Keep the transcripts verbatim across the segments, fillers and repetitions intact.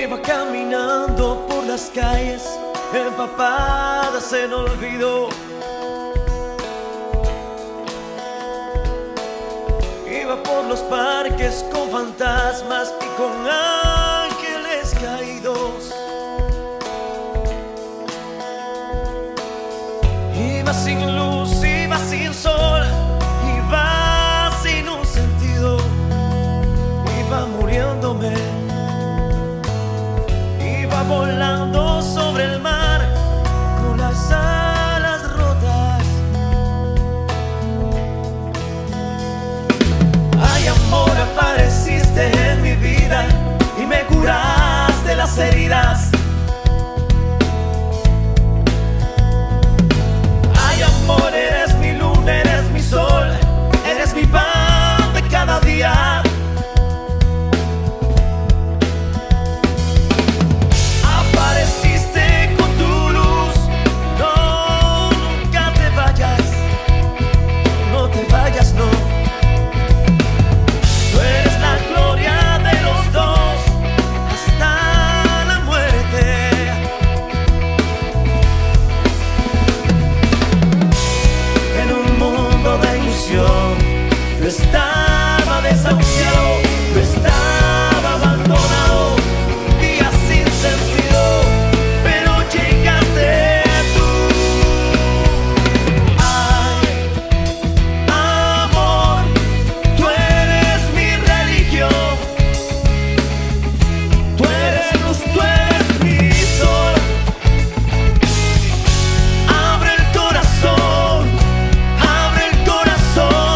Iba caminando por las calles, empapadas en olvido. Iba por los parques con fantasmas y con ángeles caídos. Iba sin luz, iba sin sol, iba sin un sentido. Iba muriéndome, iba volando sobre el mar con las alas rotas. Ay, amor, apareciste en mi vida y me curaste las heridas. Ay, amor, eres mi luna, eres mi sol, eres mi pan de cada día. Yo estaba desahuciado, yo estaba abandonado, días sin sentido, pero llegaste tú. Ay, amor, tú eres mi religión, tú eres luz, tú eres mi sol. Abre el corazón, abre el corazón.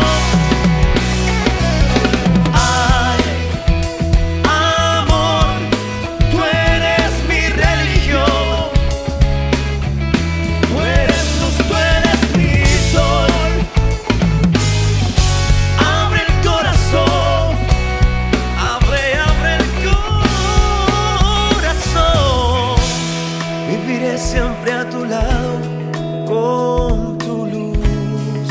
Viviré siempre a tu lado con tu luz.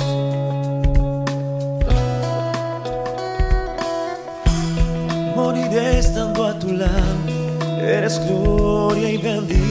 Moriré estando a tu lado. Eres gloria y bendita.